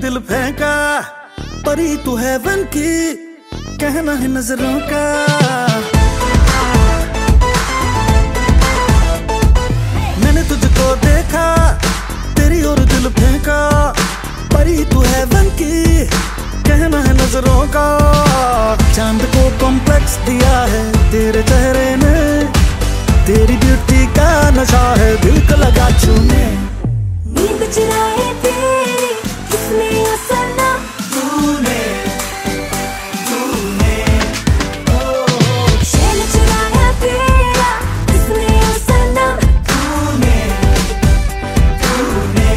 दिल फेंका, परी तू है वन की, कहना है नजरों का। मैंने तुझको देखा, तेरी ओर दिल फेंका, परी तू है वन की, कहना है नजरों का। चांद को कॉम्प्लेक्स दिया है तेरे चेहरे ने, तेरी ब्यूटी का नशा है दिल को लगा छूने। नींद चुराए तेरी किसने ओ सनम, तूने तूने शैल चुराया तेरा किसने ओ सनम, तूने तूने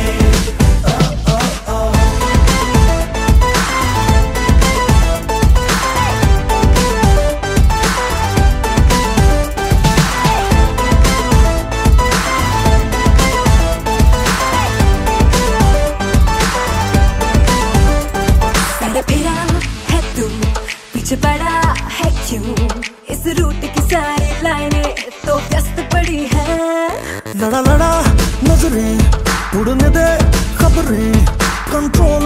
फिरा है तू, पीछे पड़ा है क्यों, इस रूट की सारी लाइनें तो व्यस्त पड़ी है। लड़ा लड़ा नजरें, उड़ने दे खबरें, कंट्रोल